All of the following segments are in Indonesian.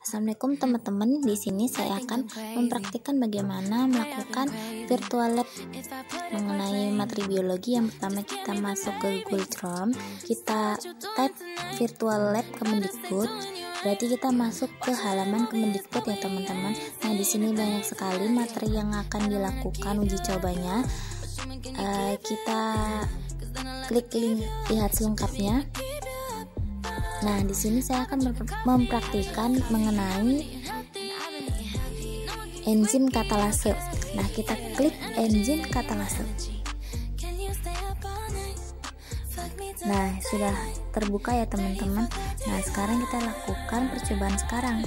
Assalamualaikum teman-teman. Di sini saya akan mempraktikkan bagaimana melakukan virtual lab mengenai materi biologi. Yang pertama kita masuk ke Google Chrome, kita type virtual lab Kemendikbud. Berarti kita masuk ke halaman Kemendikbud ya teman-teman. Nah, di sini banyak sekali materi yang akan dilakukan uji cobanya. Kita klik link lihat selengkapnya. Nah, di sini saya akan mempraktikkan mengenai enzim katalase. Nah, kita klik enzim katalase. Nah, sudah terbuka ya teman-teman. Nah, sekarang kita lakukan percobaan sekarang.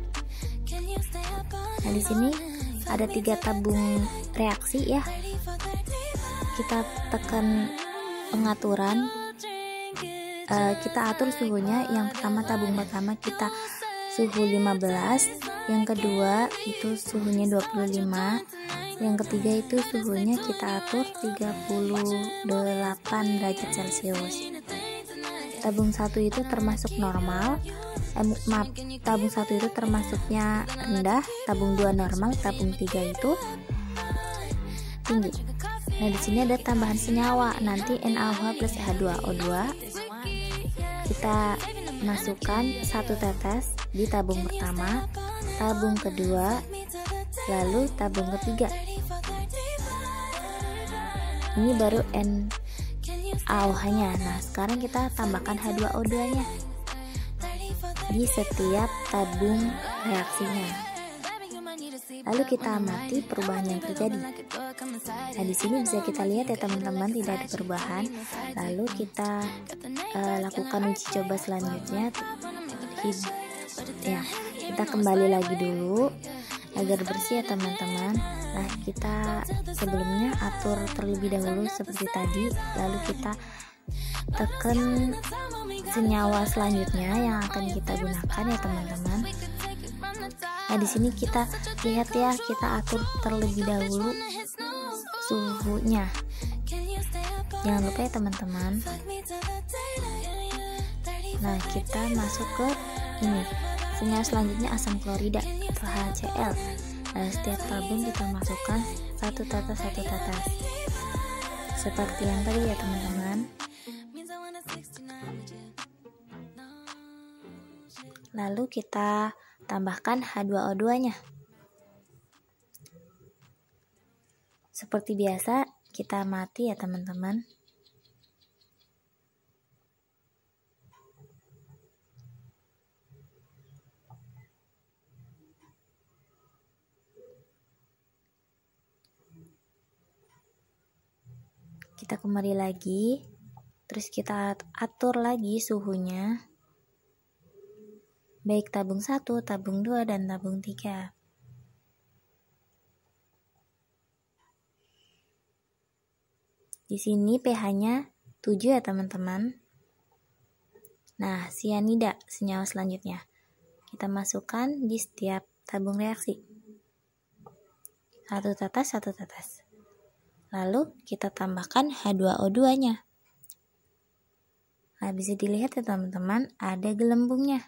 Nah, di sini ada 3 tabung reaksi ya. Kita tekan pengaturan. Kita atur suhunya. Yang pertama, tabung pertama kita suhu 15, yang kedua itu suhunya 25, yang ketiga itu suhunya kita atur 38 derajat Celcius. Tabung 1 itu termasuk normal, tabung 1 itu termasuknya rendah, tabung 2 normal, tabung 3 itu tinggi. Nah, di sini ada tambahan senyawa, nanti NaOH plus H2O2. Kita masukkan 1 tetes di tabung pertama, tabung kedua, lalu tabung ketiga. Ini baru NaOH-nya. Nah, sekarang kita tambahkan H2O2-nya di setiap tabung reaksinya. Lalu kita amati perubahan yang terjadi. Nah, di sini bisa kita lihat ya teman-teman, tidak ada perubahan. Lalu kita lakukan uji coba selanjutnya. Ya, kita kembali lagi dulu agar bersih ya teman-teman. Nah, kita sebelumnya atur terlebih dahulu seperti tadi. Lalu kita tekan senyawa selanjutnya yang akan kita gunakan ya teman-teman. Nah, di sini kita lihat ya, kita atur terlebih dahulu suhunya. Jangan lupa ya teman-teman. Nah, kita masuk ke ini. Senyawa selanjutnya asam klorida atau HCl. Nah, setiap tabung kita masukkan 1 tetes. Seperti yang tadi ya teman-teman. Lalu kita tambahkan H2O2-nya. Seperti biasa, kita amati ya teman-teman. Kita kembali lagi, terus kita atur lagi suhunya, baik tabung 1, tabung 2, dan tabung 3. Di sini pH-nya 7 ya teman-teman. Nah, sianida senyawa selanjutnya. Kita masukkan di setiap tabung reaksi. 1 tetes. Lalu kita tambahkan H2O2-nya. Nah, bisa dilihat ya teman-teman, ada gelembungnya.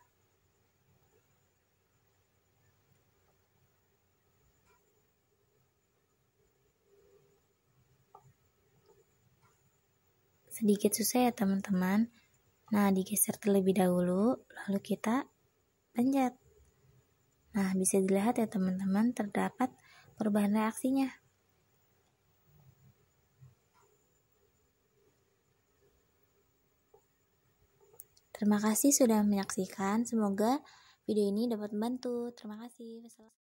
Sedikit susah ya teman-teman. Nah, digeser terlebih dahulu, lalu kita pencet. Nah, bisa dilihat ya teman-teman, terdapat perubahan reaksinya. Terima kasih sudah menyaksikan. Semoga video ini dapat membantu. Terima kasih.